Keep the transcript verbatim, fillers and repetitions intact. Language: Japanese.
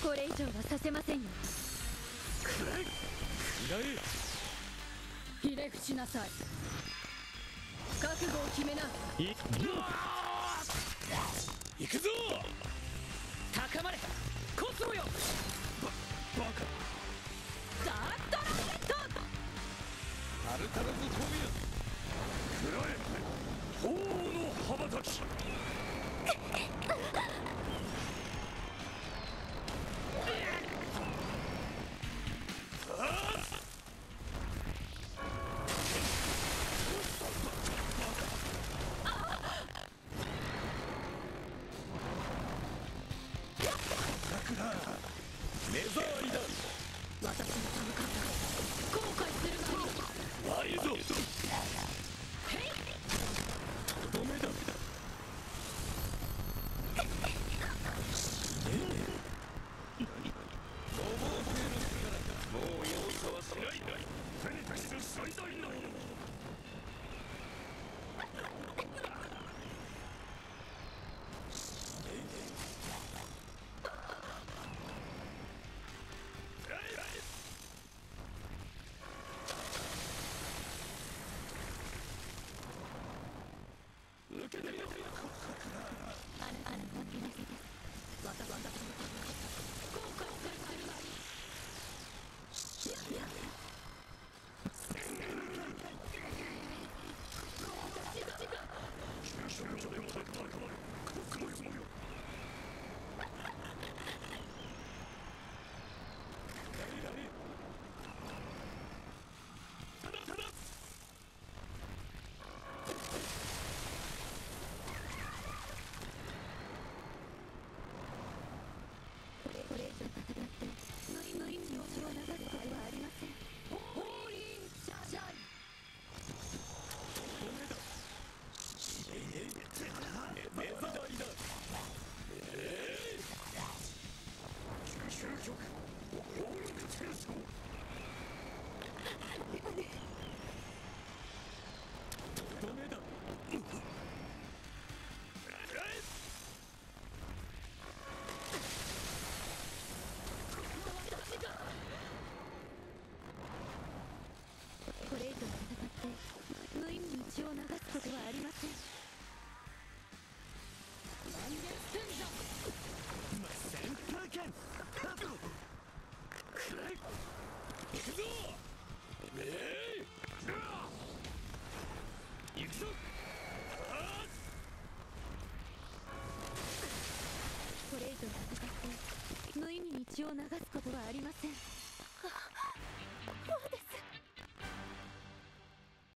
これ以上はさせませんよ。 くらえいらひれ伏しなさい。覚悟を決めな。 い行くぞ。 高まれコスモよ。 ババカザッドラケット。 タルタルズトビアくらえ鳳凰の羽ばたき目障りだ。 私の寒かった後悔するがいい。 ワイルドとどめだ。ごぼう系の力か。もう容赦はしない。フェニタキス最大の受けてみよう。 あなたの本気です。私の後悔するがいい。 急所のでも高まるコスモよ。何何ただただこれ以上戦って無意味に血を流すことはありません。ホーリーシャシャイ。 目障りだ。究極暴力転送とどめだ。 これ以上戦って無意味に血を流すことはありません。満月天者センター剣くらえ行くぞ。えい行くぞ。 これ以上戦って無意味に血を流すことはありません。そうです。